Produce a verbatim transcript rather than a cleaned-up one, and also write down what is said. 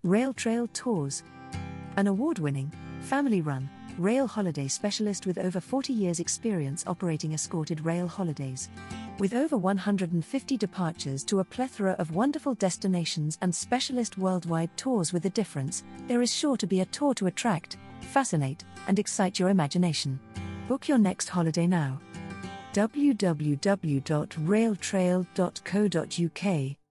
Railtrail Tours. An award-winning, family-run, rail holiday specialist with over forty years' experience operating escorted rail holidays. With over one hundred fifty departures to a plethora of wonderful destinations and specialist worldwide tours with a difference, there is sure to be a tour to attract, fascinate, and excite your imagination. Book your next holiday now. w w w dot railtrail dot co dot u k